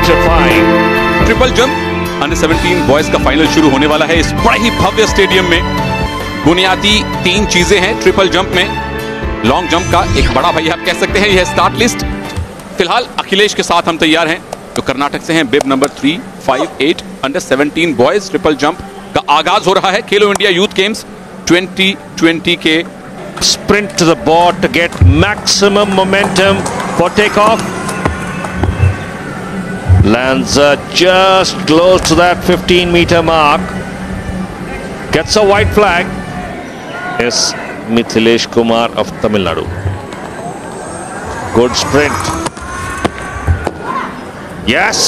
electrifying. Triple jump under 17 boys का final शुरू होने वाला है इस बड़े ही भव्य स्टेडियम में। बुनियादी 3 चीजें हैं ट्रिपल जंप में। लॉन्ग जंप का एक बड़ा भाई आप कह सकते हैं यह स्टार्ट लिस्ट। फिलहाल अखिलेश के साथ हम तैयार हैं जो कर्नाटक से हैं। Bib number 358 under 17 boys triple jump का आगाज हो रहा है खेलो इंडिया यूथ गेम्स 2020 के। Sprint to the board to get maximum momentum for takeoff. Lands just close to that 15-meter mark. Gets a white flag. Yes, Mithilesh Kumar of Tamil Nadu. Good sprint. Yes.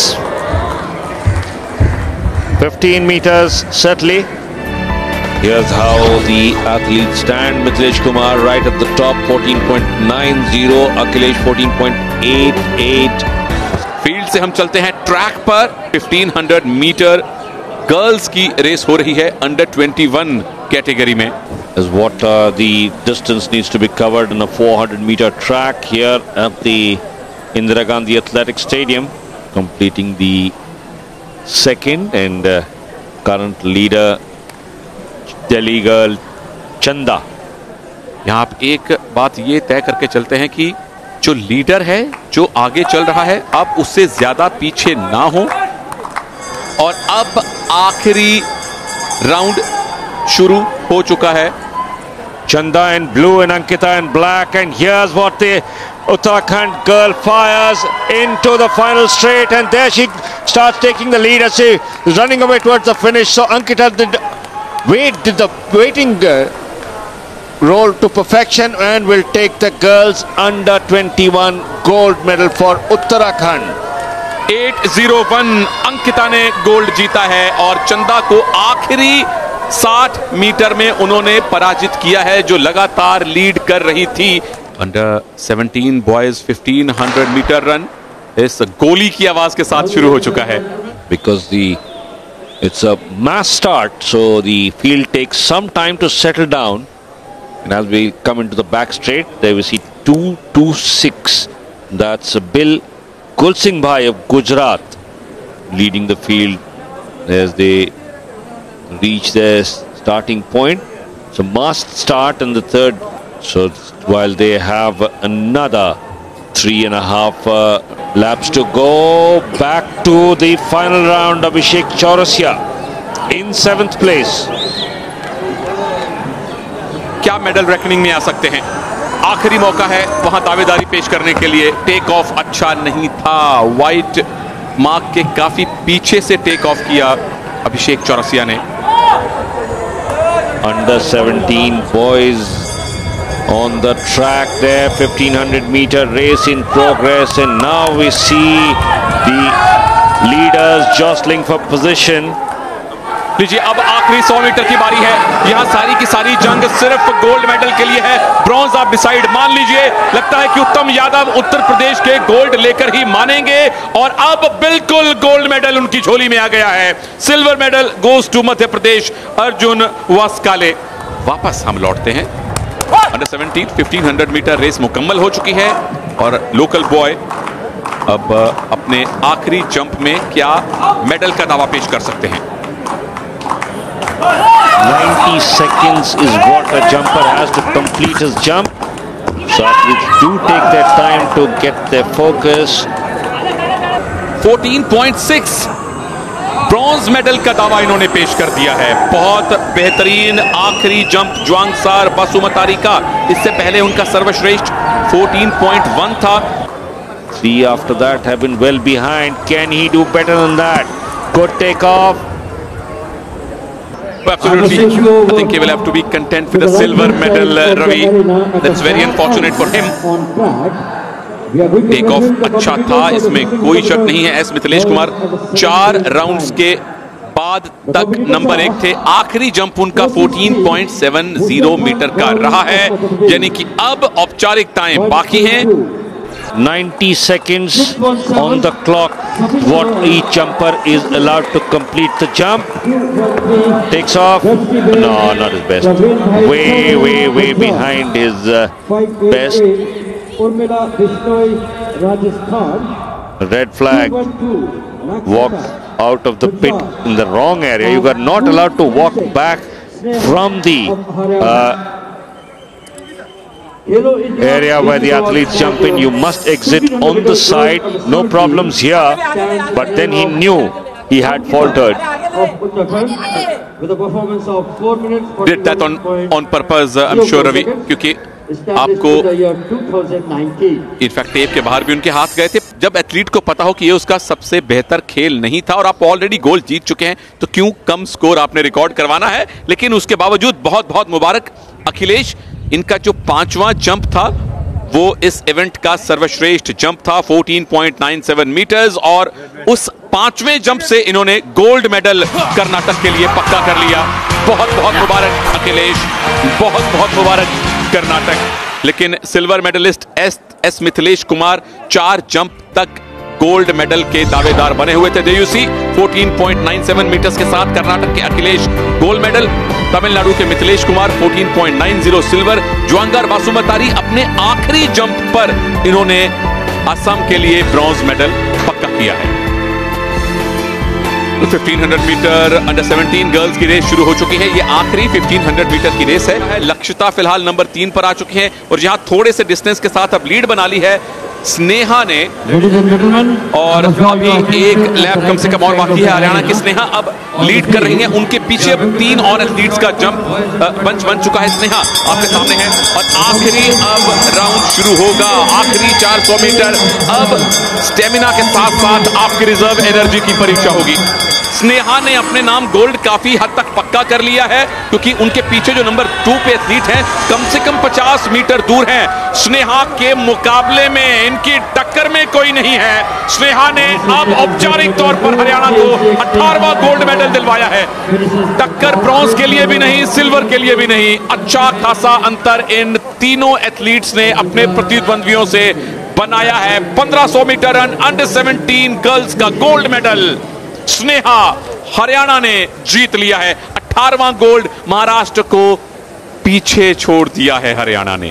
15 meters certainly. Here's how the athletes stand. Mithilesh Kumar right at the top, 14.90. Akhilesh 14.88. Field से हम चलते हैं track पर। 1500 metre girls की race हो रही है under 21 category में। Is what the distance needs to be covered in a 400-meter track here at the Indira Gandhi Athletic Stadium. Completing the second and current leader Delhi girl Chanda. यहाँ आप एक बात ये तय करके चलते हैं कि जो लीडर है जो आगे चल रहा है अब उससे ज्यादा पीछे ना हो। और अब आखिरी राउंड शुरू हो चुका है। Chanda in blue and Ankita in black, and here's what the Uttarakhand girl fires into the final straight, and there she starts taking the lead as she is running away towards the finish. So Ankita did the waiting roll to perfection and will take the girls under 21 gold medal for Uttarakhand. 801 Ankita ने gold जीता है और चंदा को आखिरी 60 metre में उन्होंने पराजित किया है जो लगातार लीड कर रही थी। अंडर 17 बॉयज 1500 मीटर रन इस गोली की आवाज के साथ शुरू हो चुका है। Because it's a mass start, so the field takes some time to settle down. And as we come into the back straight, there we see 226. That's Bill Gulsingh Bhai of Gujarat leading the field as they reach their starting point. So must start in the third. So while they have another 3.5 laps to go, back to the final round. Abhishek Chaurasia in 7th place. क्या medal reckoning में आ सकते हैं? आखिरी मौका है वहां दावेदारी पेश करने के लिए। टेक ऑफ अच्छा नहीं था। वाइट मार्क के काफी पीछे से टेक ऑफ किया अभिषेक चौरसिया ने। Under 17 boys on the track there, 1500 meter race in progress, and now we see the leaders jostling for position. लीजिए अब आखिरी 100 मीटर की बारी है। यहाँ सारी की सारी जंग सिर्फ गोल्ड मेडल के लिए है। ब्रॉन्ज आप डिसाइड मान लीजिए। लगता है कि उत्तम यादव उत्तर प्रदेश के गोल्ड लेकर ही मानेंगे और अब बिल्कुल गोल्ड मेडल उनकी झोली में आ गया है। Silver medal goes to Madhya Pradesh Arjun Waskale. वापस हम लौटते हैं। अंडर 17 1500 मीटर रेस मुकम्मल हो चुकी है और लोकल बॉय अब अपने आखिरी जंप में क्या मेडल का दावा पेश कर सकते हैं। 90 seconds is what a jumper has to complete his jump. So athletes do take their time to get their focus. 14.6 bronze medal का दावा इन्होंने पेश कर दिया है। बहुत बेहतरीन आखिरी जंप ज्वांगसार बासुमतारी का। इससे पहले उनका सर्वश्रेष्ठ 14.1 था। 3 after that have been well behind. Can he do better than that? Good take off. Absolutely. I think he will have to be content with a silver medal, Ravi. That's very unfortunate for him. Take off अच्छा था, इसमें कोई शक नहीं है। S Mithilesh Kumar 4 rounds के बाद तक नंबर 1 थे। आखिरी जंप उनका 14.70 मीटर का रहा है, यानी कि अब औपचारिकताएं बाकी हैं। 90 seconds on the clock. What each jumper is allowed to complete the jump. Takes off. No, not his best. Way behind his best. Urmila Bishnoi, Rajasthan. Red flag. Walk out of the pit in the wrong area. You are not allowed to walk back from the area where the athletes jump in. You must exit on the side. No problems here. But then he knew he had faltered. With a performance of 4 minutes. Did that on purpose, I'm sure, Ravi, क्योंकि आपको in fact tape के बाहर भी उनके हाथ गए थे। जब एथलीट को पता हो कि ये उसका सबसे बेहतर खेल नहीं था और आप ऑलरेडी गोल जीत चुके हैं, तो क्यों कम स्कोर आपने रिकॉर्ड करवाना है। लेकिन उसके बावजूद बहुत बहुत मुबारक अखिलेश। इनका जो 5वां जंप था वो इस इवेंट का सर्वश्रेष्ठ जंप था, 14.97 मीटर्स, और उस 5वें जंप से इन्होंने गोल्ड मेडल कर्नाटक के लिए पक्का कर लिया। बहुत बहुत मुबारक अखिलेश, बहुत बहुत मुबारक कर्नाटक। लेकिन silver medalist S Mithilesh Kumar 4 jump तक गोल्ड मेडल के दावेदार बने हुए थे। देयूसी 14.97 मीटर्स के साथ कर्नाटक के अखिलेश गोल्ड मेडल, तमिलनाडु के मिथिलेश कुमार 14.90 सिल्वर, ज्वांगर बासुमतारी अपने आखिरी जंप पर इन्होंने असम के लिए ब्रॉन्ज मेडल पक्का किया है। 1500 मीटर अंडर 17 गर्ल्स की रेस शुरू हो चुकी है। ये आखिरी 1500 मीटर की रेस है। लक्षिता फिलहाल नंबर 3 पर आ चुकी हैं और जहां थोड़े से डिस्टेंस के साथ अब लीड बना ली है स्नेहा ने, और अभी एक लैप कम से कम और बाकी है। हरियाणा की स्नेहा अब लीड कर रही हैं। उनके पीछे अब 3 और एथलीट्स का जंप बंच बन चुका है। स्नेहा आपके सामने है और आखिरी अब राउंड शुरू होगा। आखिरी 400 मीटर अब स्टेमिना के साथ साथ आपकी रिजर्व एनर्जी की परीक्षा होगी। स्नेहा ने अपने नाम गोल्ड काफी हद तक पक्का कर लिया है, क्योंकि उनके पीछे जो नंबर 2 पे एथलीट हैं कम से कम 50 मीटर दूर हैं। स्नेहा के मुकाबले में, इनकी टक्कर में कोई नहीं है। स्नेहा ने अब औपचारिक तौर पर हरियाणा को 18वां गोल्ड मेडल दिलवाया है। टक्कर ब्रॉन्ज के लिए भी नहीं, सिल्वर के लिए भी नहीं। अच्छा खासा अंतर इन तीनों एथलीट्स ने अपने प्रतिद्वंद्वियों से बनाया है। 1500 मीटर रन अंडर 17 गर्ल्स का गोल्ड मेडल स्नेहा हरियाणा ने जीत लिया है। 18वां गोल्ड महाराष्ट्र को पीछे छोड़ दिया है हरियाणा ने।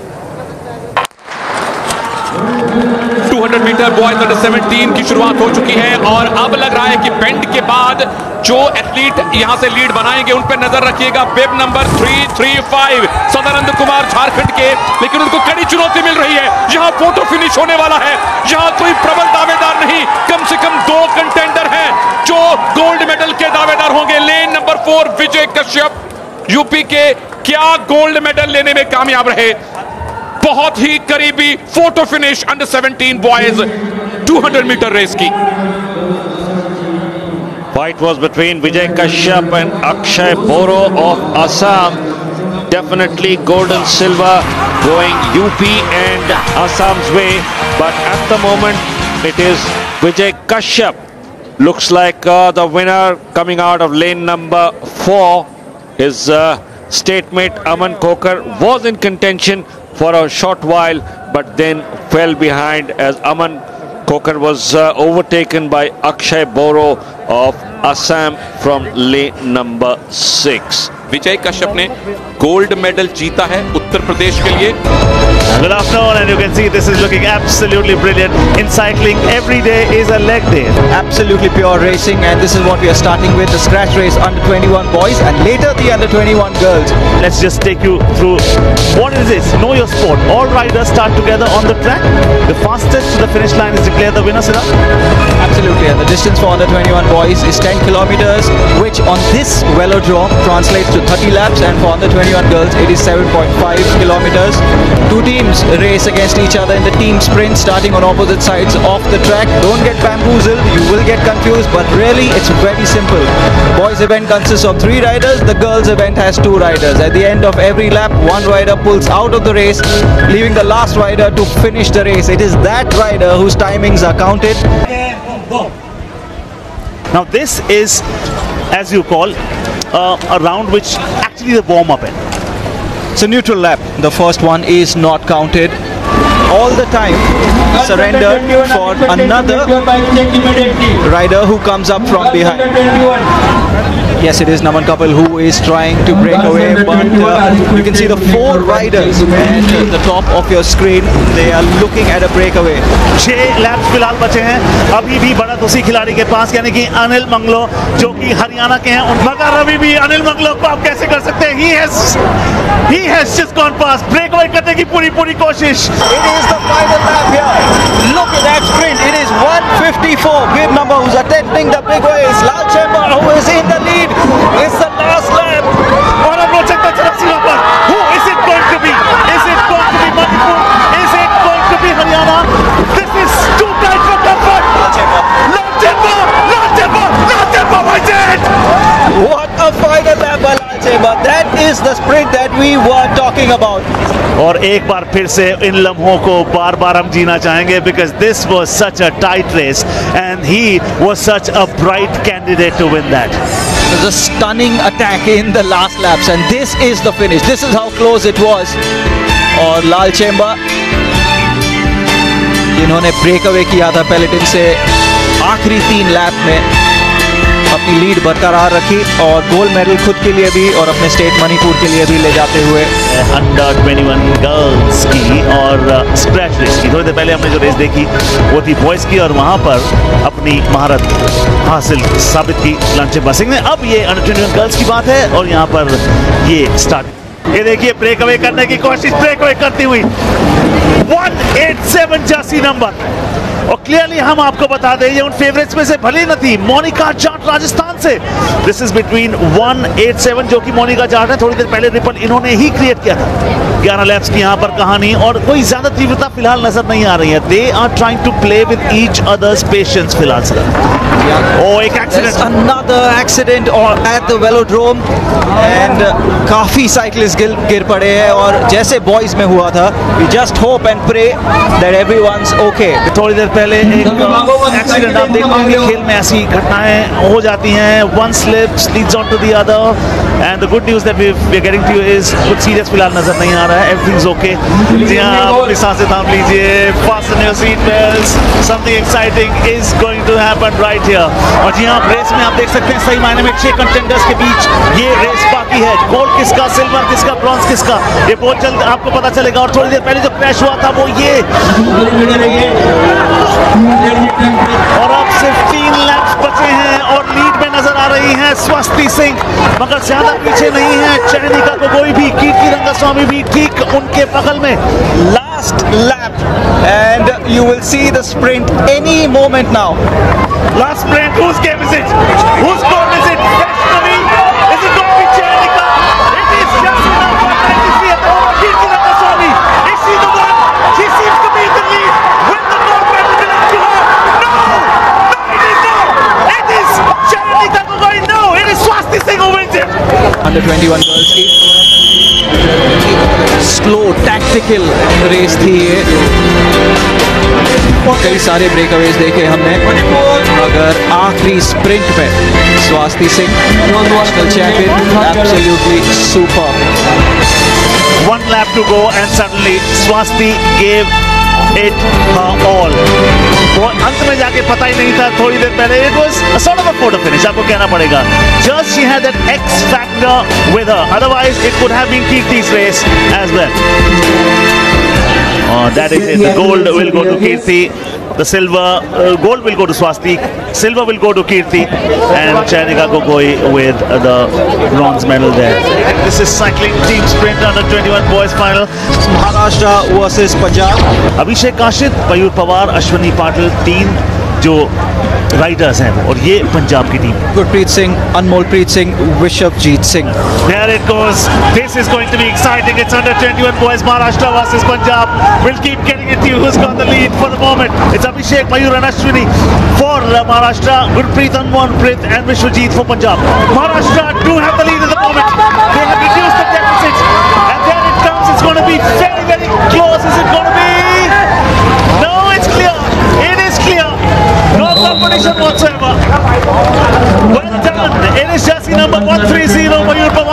200 मीटर बॉयज अंडर 17 की शुरुआत हो चुकी है और अब लग रहा है कि बेंड के बाद जो एथलीट यहां से लीड बनाएंगे उन पर नजर रखिएगा। बिब नंबर 335 सदानंद कुमार झारखंड के, लेकिन उनको कड़ी चुनौती मिल रही है। यहां फोटो फिनिश होने वाला है। यहां कोई प्रबल दावेदार नहीं, कम से कम 2 कंटेंडर हैं जो गोल्ड मेडल के दावेदार होंगे। Lane number 4 Vijay Kashyap UP के, क्या गोल्ड मेडल लेने में कामयाब रहे। बहुत ही करीबी photo finish under 17 boys 200 metre race की। Fight was between Vijay Kashyap and Akshay Boro of Assam. Definitely gold and silver going UP and Assam's way, but at the moment it is Vijay Kashyap. Looks like the winner coming out of lane number 4. His statemate Aman Kokar was in contention for a short while, but then fell behind as Aman Kokar was overtaken by Akshay Boro of Assam from lane number 6. Vijay Kashyap ने gold medal जीता है उत्तर प्रदेश के लिए। Good afternoon, and you can see this is looking absolutely brilliant. In cycling, every day is a leg day. Absolutely pure racing, and this is what we are starting with, the scratch race under 21 boys and later the under 21 girls. Let's just take you through what it is. Know your sport. All riders start together on the track. The fastest to the finish line is declared the winner, Siddharth. Absolutely, and the distance for under 21 boys is 10 kilometers, which on this velodrome translates to 30 laps, and for under 21 girls it is 7.5 kilometers. 2 teams race against each other in the team sprint, starting on opposite sides of the track. Don't get bamboozled, you will get confused, but really it's very simple. Boys event consists of 3 riders, the girls event has 2 riders. At the end of every lap, one rider pulls out of the race, leaving the last rider to finish the race. It is that rider whose timings are counted. Now this is, as you call, a round which actually the warm-up in. It's a neutral lap. The first one is not counted. All the time surrendered for another rider who comes up from behind. Yes, it is Naman Kapil who is trying to break away, but You can see the 4 riders at the top of your screen. They are looking at a breakaway. 6 laps फिलहाल बचे हैं, अभी भी बढ़त उसी खिलाड़ी के पास, यानी कि अनिल मंगलो जो कि हरियाणा के हैं। मगर अभी भी अनिल मंगलो को आप कैसे कर सकते हैं? He has just gone past. Breakaway करने की पूरी कोशिश। It is the final lap here. Look at that sprint. It is 1:54. Bib number who's attempting the big ways. Lal Chemba who is in the lead. It's the last lap. और अब रोचक चला सीमा पर। Who is it going to be? Is it going to be Manipur? Is it going to be Haryana? This is too tight for comfort. Lal Chemba wins it. What a final lap by Lal Chemba. That is the sprint that we were talking about. और एक बार फिर से इन लम्हों को बार हम जीना चाहेंगे, because this was such a tight race and he was such a bright candidate to win that. It was a stunning attack in the last laps and this is the finish. This is how close it was. और लाल चेम्बा जिन्होंने breakaway किया था Palatine से, आखिरी 3 lap में अपनी lead बरकरार रखी और गोल्ड मेडल खुद के लिए भी और अपने स्टेट मणिपुर के लिए भी ले जाते हुए। अंडर 21 गर्ल्स की और स्क्रैच रेस की थोड़ी देर पहले हमने जो रेस देखी वो थी बॉयज की, और वहां पर अपनी महारत हासिल साबित की लाल चेम्बा सिंह ने। अब ये अंडर 21 गर्ल्स की बात है और यहाँ पर ये स्टार्ट, ये देखिए ब्रेकअवे करने की कोशिश, ब्रेकअवे करती हुई 187 जर्सी नंबर। और क्लियरली हम आपको बता दें ये उन फेवरेट्स में से भले न थी, मोनिका जाट राजस्थान से। दिस इज बिटवीन 187 जो कि मोनिका जाट है, थोड़ी देर पहले रिपल इन्होंने ही क्रिएट किया था। 11 लैप्स की यहाँ पर कहानी और कोई ज्यादा तीव्रता फिलहाल नजर नहीं आ रही है। They are trying to play with each others patience फिलहाल सर। ओ एक accident, another accident at the velodrome end काफी साइकिलिस्ट गिर पड़े हैं और जैसे बॉयज में हुआ था, we just hope and pray that everyone's okay. थोड़ी देर पहले एक एक्सीडेंट आप देख पाएंगे, खेल में ऐसी घटनाएं हो जाती हैं। One slips leads on to the other end the good news that we are getting to you is कुछ सीरियस फिलहाल नजर नहीं आ रहा है, एवरीथिंग ओके। जी हां, आप अपनी सांसें थाम लीजिए, fasten your seat belts, something exciting is going to happen right here. और जी हां, रेस में आप देख सकते हैं सही मायने में 6 कंटेंडर्स के बीच ये रेस बाकी है। गोल्ड किसका, सिल्वर किसका, ब्रॉन्ज किसका, ये बहुत जल्द आपको पता चलेगा। और थोड़ी देर पहले जो क्रैश हुआ था वो ये, और अब सिर्फ 3 लैप्स बचे हैं और लीड में नजर आ रही हैं स्वस्ति सिंह, मगर ज्यादा पीछे नहीं है। चयनिका गोगोई भी, कीर्ति रंगस्वामी भी ठीक उनके बगल में। Last lap and you will see the sprint any moment now. Last sprint, whose game is it? Whose goal is it? Vaishnavi? Is it going to be Chaynika? It is just enough for 93 at the moment. Kirti Rangaswamy, is she the one? She seems to be in the lead. Will the gold medal belong to her? No, it is not. It is Chaynika Gogoi. No, it is Swasti Singh who wins it. Under 21 girls की slow tactical race थी ये, कई सारे ब्रेकअवेज देखे हमने, मगर आखिरी sprint में Swati Singh national champion, absolutely super. 1 lap to go and suddenly Swasti gave it her all. वो अंत में जाके पता ही नहीं था, थोड़ी देर पहले it was a sort of a photo finish, आपको कहना पड़ेगा। Just she had that X factor with her, otherwise it could have been Kirti's race as well. That is it. The gold will go to Kirti. The silver, gold will go to Swasti. Silver will go to Kirti, and Chaynika Gogoi with the bronze medal there. This is cycling team sprint under 21 boys final. Maharashtra versus Punjab. अभिषेक काशिद, मयूर पवार, अश्विनी पाटिल, 3 जो Riders हैं, और ये पंजाब की team. Gurpreet Singh, Anmolpreet Singh, Vishwajeet Singh. There it goes. This is going to be exciting. It's under 21 boys. Maharashtra versus Punjab. We'll keep getting it to you. Who's got the lead for the moment? It's Abhishek, Mayur and Ashwini for Maharashtra. Gurpreet, Anmoolpreet and Vishwajit for Punjab. Maharashtra do have the lead at the moment. They have reduced the deficit. And there it comes. It's going to be very, very close. Is it going to be? No, it's clear. It is clear. No competition whatsoever. Well done. It is jersey number 130, Mayur Pawar who finishes.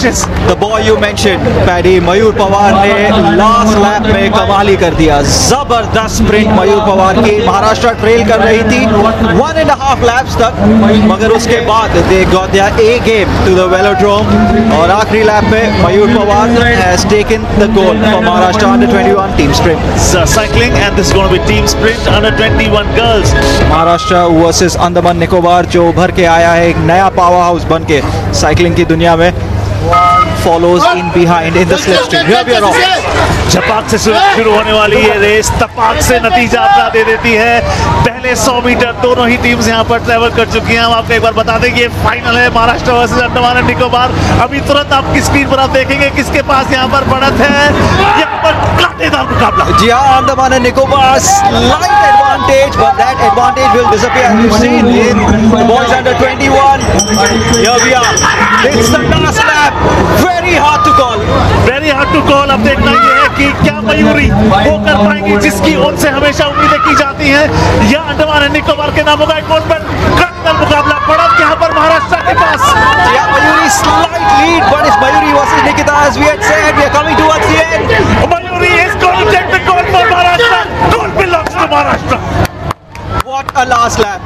precious. The boy you mentioned, Paddy, Mayur Pawar ने last lap में कमाल ही कर दिया. जबरदस्त sprint मयूर पवार की. Maharashtra trail कर रही थी 1.5 laps तक, मगर उसके बाद they got their A game to the velodrome और आखिरी लैप में Mayur Pawar has taken the goal for Maharashtra under-21 team sprint. Cycling, and this is going to be team sprint under-21 girls. Maharashtra versus Andaman Nicobar जो उभर के आया है एक नया पावर हाउस बन के साइकिलिंग की दुनिया में. Follows in behind in the slipstream. Here we are off. झपाक से शुरू होने वाली ये रेस तपाक से नतीजा अपना दे देती है. पहले 100 मीटर दोनों ही टीम्स यहाँ पर ट्रेवल कर चुकी हैं. हम आपको एक बार बता दें कि ये फाइनल है महाराष्ट्र वर्सेस अंडमान एंड निकोबार. अभी तुरंत आपकी स्क्रीन पर आप देखेंगे किसके पास यहाँ पर बढ़त है. यहाँ पर कांटेदार मुकाबला. जी हाँ, Andaman and Nicobar slight advantage, but that advantage will disappear as we've seen in the boys under-21. Here we are. It's the last lap. Very hard to call. Very hard to call. अब देखना ये है कि क्या मयूरी वो कर पाएंगी जिसकी उनसे हमेशा उम्मीदें की जाती हैं, या अंडमान एंड निकोबार के नामों का एक और कांटेदार मुकाबला. बढ़त यहाँ पर महाराष्ट्र के पास. Yeah, Mayuri slight lead, but it's Mayuri versus Nikita as we had said. We are coming towards the end. Mayuri is going to take the goal for Maharashtra. Goal belongs to Maharashtra. What a last lap.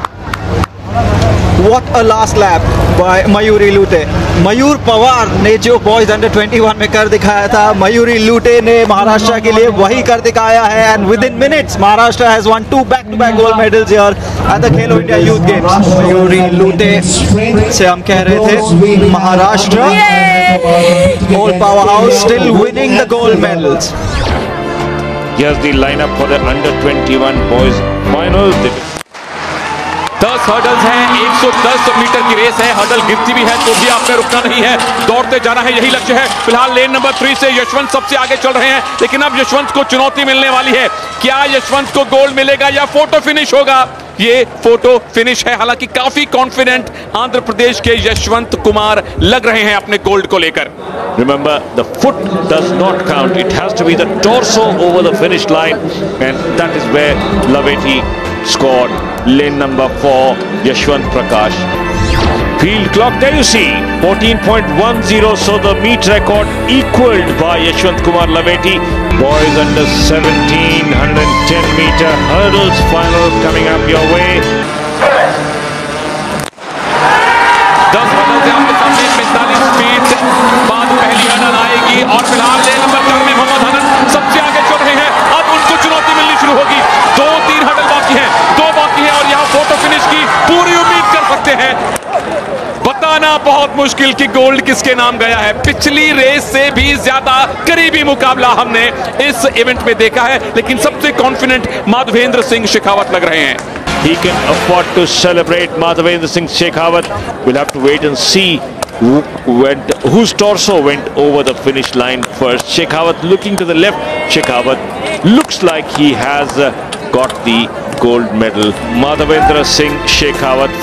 What a last lap by Mayuri Lute. मयूर पवार ने जो boys अंडर-21 में कर दिखाया था, मयूरी लूटे ने महाराष्ट्र के लिए वही कर दिखाया है. And within minutes Maharashtra has won 2 back-to-back gold medals here at the Khelo India youth games. Mayuri Lute से हम कह रहे थे Maharashtra all power house still winning the gold medals. Here's the lineup for the under-21 boys finals. 10 hurdles हैं, 110 metre की race है. Hurdle गिरती भी है तो भी आपने रुकना नहीं है, दौड़ते जाना है, यही लक्ष्य है. फिलहाल लेन नंबर 3 से यशवंत सबसे आगे चल रहे हैं, लेकिन अब यशवंत को चुनौती मिलने वाली है. क्या यशवंत को गोल्ड मिलेगा या फोटो फिनिश होगा? ये फोटो फिनिश है. हालांकि काफी कॉन्फिडेंट आंध्र प्रदेश के यशवंत कुमार लग रहे हैं अपने गोल्ड को लेकर. Remember, the foot does not count. It has to be the torso over the finish line, and that is where Laveti scored. Lane number 4, Yashwant Prakash. Field clock, there you see, 14.10. So the meet record equaled by Yashwant Kumar Laveti. Boys under 17, 110 meter hurdles final coming up your way. 10 hurdle से आपके सामने 45 feet बाद पहली hurdle आएगी और फिलहाल लेन number 4 में मोहम्मद हनन सबसे आगे चल रहे हैं. अब उनको चुनौती मिलनी शुरू होगी. 2-3 हर्डल बाकी हैं, 2 बाकी हैं और यहाँ फोटो फिनिश की पूरी उम्मीद कर सकते हैं. बताना बहुत मुश्किल कि गोल्ड किसके नाम गया है. पिछली रेस से भी ज्यादा करीबी मुकाबला हमने इस इवेंट में देखा है, लेकिन सबसे कॉन्फिडेंट माधवेंद्र सिंह शेखावत लग रहे हैं. He can afford to celebrate. Madhavendra Singh Shekhawat. We'll have to wait and see whose torso went over the finish line first. Shekhawat looking to the left. Shekhawat looks like he has got the gold medal. Madhavendra Singh Shekhawat,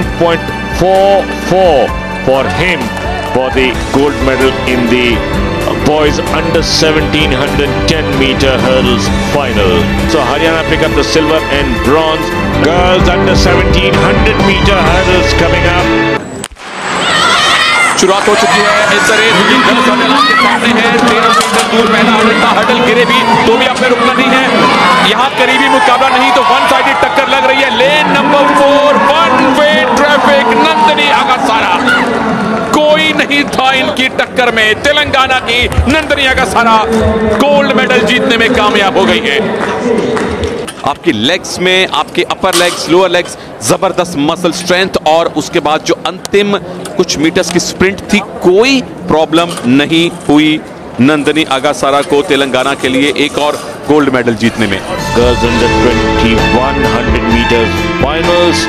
14.44 for him for the gold medal in the boys under 1710 meter hurdles final. So Haryana pick up the silver and bronze. Girls under 1700 meter hurdles coming up. शुरुआत हो चुकी है इस race की. Girls hurdle आपके सामने है. 13 metre दूर पहला हर्डल था. हर्डल गिरे भी तो भी आपने रुकना नहीं है. यहाँ करीबी मुकाबला नहीं तो वन साइडेड टक्कर लग रही है. Lane number 4, one way traffic. Nandini Agasara, कोई नहीं था इनकी टक्कर में. तेलंगाना की नंदिनी अगासारा गोल्ड मेडल जीतने में कामयाब हो गई है. आपकी लेग्स में, आपके अपर लेग्स, लोअर लेग्स, जबरदस्त मसल स्ट्रेंथ और उसके बाद जो अंतिम कुछ मीटर्स की स्प्रिंट थी, कोई प्रॉब्लम नहीं हुई नंदिनी अगासारा को तेलंगाना के लिए एक और गोल्ड मेडल जीतने में. Girls under 21 100 meters finals.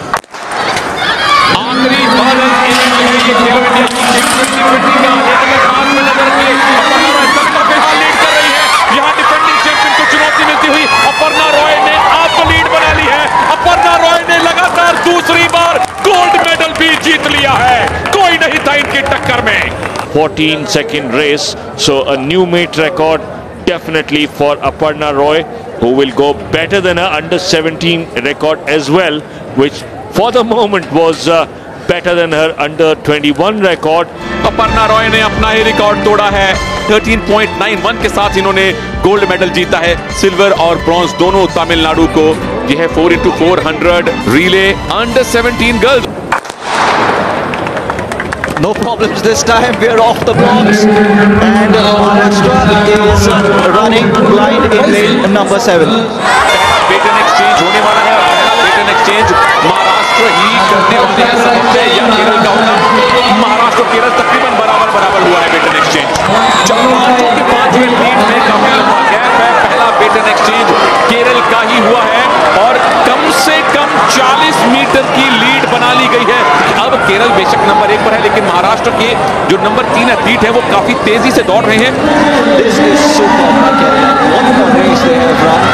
आखिरी हर्डल इवेंट है ये खेलो इंडिया की 2020 का. हाथ में नजर रखिए, अपर्णा रॉय सबका फिलहाल लीड कर रही है. यहाँ डिफेंडिंग चैंपियन को चुनौती मिलती हुई अपर्णा रॉय ने आप लीड बना ली है. अपर्णा रॉय ने लगातार दूसरी बार गोल्ड मेडल भी जीत लिया है. कोई नहीं था इनकी टक्कर में. 14-second race, so a new meet record definitely for Aparna Roy, who will go better than her under 17 record as well, which for the moment was better than her under-21 record. Aparna Roy ने अपना ही record तोड़ा है। 13.91 के साथ इन्होंने gold medal जीता है। Silver और ब्रॉन्ज दोनों तमिलनाडु को। यह है 4x400 relay under 17 girls. No problems this time. We're off the blocks, and Maharashtra is running blind in lane number 7. Baton exchange होने वाला है और पहला बेटन एक्सचेंज महाराष्ट्र ही करने वाले हैं। समझते या केरल का होगा। महाराष्ट्र और केरल तकरीबन बराबर हुआ है बेटन एक्सचेंज। 5वें लीड में काफी लंबा गैप है। पहला बेटन एक्सचेंज केरल का ही हुआ है और कम से कम 40 मीटर की लीड बना ली गई है। अब केरल बेशक नंबर 1 पर है, लेकिन महाराष्ट्र के जो नंबर 3 एथलीट है वो काफी तेजी से दौड़ रहे हैं। This is super. What a race they have run.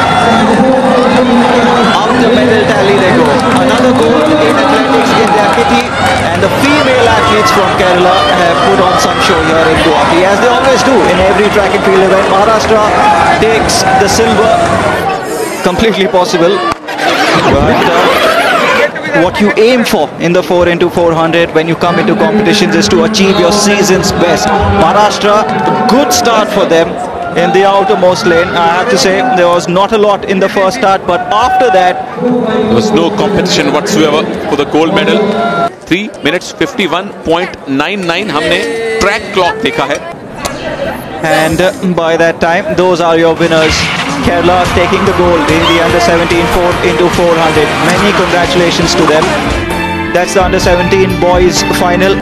Up the medal tally they go. Another gold in athletics in their kitty, and the female athletes from Kerala have put on some show here in Guwahati, as they always do in every track and field event. Maharashtra takes the silver. Completely possible, but what you aim for in the 4x400 when you come into competitions is to achieve your season's best. Maharashtra, good start for them in the outermost lane. I have to say there was not a lot in the first start, but after that there was no competition whatsoever for the gold medal. 3 minutes 51.99 हमने track clock देखा है। and by that time those are your winners. Kerala taking the gold in the under 17 4x400. Many congratulations to them. That's the under 17 boys final.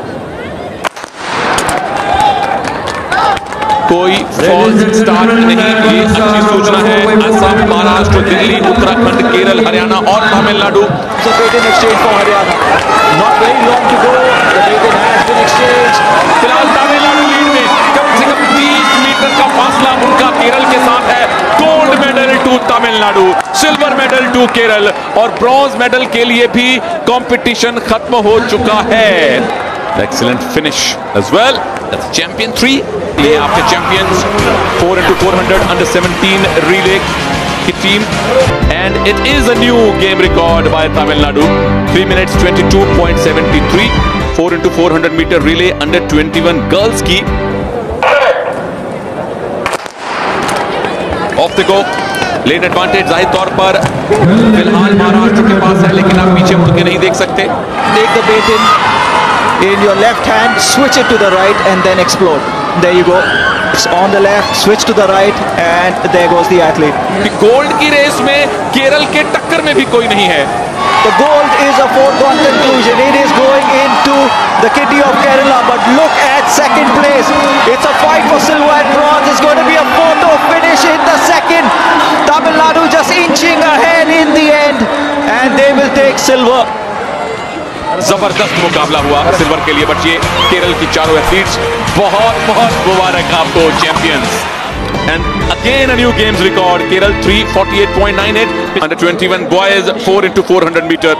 कोई false start नहीं, ये अच्छी सूचना है। असम, महाराष्ट्र, दिल्ली, उत्तराखंड, केरल, हरियाणा और Tamil Nadu. So Baton exchange for Haryana. Not very long to go. The Baton has been exchanged. फिलहाल Tamil Nadu lead में कम से कम 30 मीटर का फासला उनका केरल के साथ है। Gold medal to Tamil Nadu, silver medal to Kerala और ब्रॉन्ज मेडल के लिए भी कंपटीशन खत्म हो चुका है। Excellent finish as well. That's champion 3. ये आपके champions 4x400 under 17 relay की team, and it is a new game record by Tamil Nadu. 3 minutes 22.73. 4x400 meter relay under 21 girls की। Off the go. Lane advantage जाहिर तौर पर फिलहाल महाराष्ट्र के पास है, लेकिन आप पीछे मुड़ के नहीं देख सकते। Take the Baton in your left hand, switch it to the right and then explode. There you go. It's on the left, switch to the right, and there goes the athlete. Gold की race में केरल के टक्कर में भी कोई नहीं है। The gold is a foregone conclusion. It is going into the kitty of Kerala, but look at second place. It's a fight for silver and bronze. It's going to be a photo finish in the second. Tamil Nadu just inching ahead in the end, and they will take silver. जबरदस्त मुकाबला हुआ silver के लिए, बच्चे केरल की चारों athletes बहुत मुबारक आपको champions. And again a new games record, Kerala 348.98 under 21 boys 4x400 metre.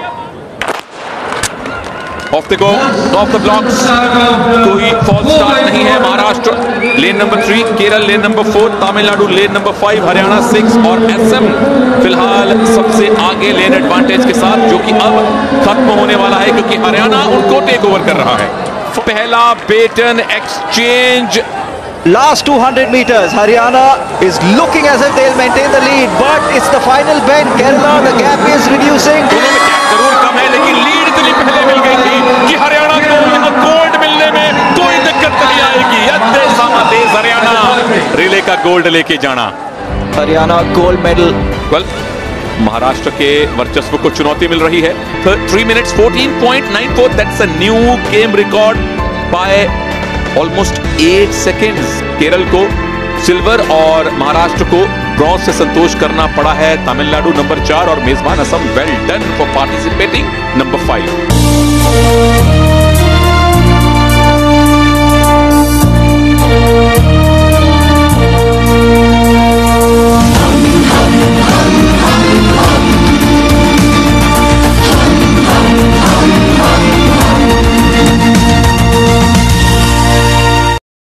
Off the go, off the blocks, कोई फॉल्स स्टार्ट नहीं है। Maharashtra lane number 3, Kerala lane number 4, Tamil Nadu lane number 5, Haryana 6 और असम फिलहाल सबसे आगे लेन एडवांटेज के साथ, जो कि अब खत्म होने वाला है क्योंकि हरियाणा उनको टेक ओवर कर रहा है। पहला baton exchange. Last 200 meters, Haryana is looking as if they'll maintain the lead, but it's the final bend. Kerala, the gap is reducing. दोनों में गैप जरूर कम है, लेकिन लीड इतनी पहले मिल गई थी कि हरियाणा को यहाँ गोल्ड मिलने में कोई दिक्कत नहीं आएगी। तेज हरियाणा रिले का गोल्ड लेके जाना। Haryana gold medal. Well, Maharashtra के वर्चस्व को चुनौती मिल रही है। 3 minutes 14.94, that's a new game record by almost 8 seconds। Kerala को सिल्वर और महाराष्ट्र को ब्रॉन्ज से संतोष करना पड़ा है। तमिलनाडु नंबर 4 और मेजबान Assam well done for participating number 5।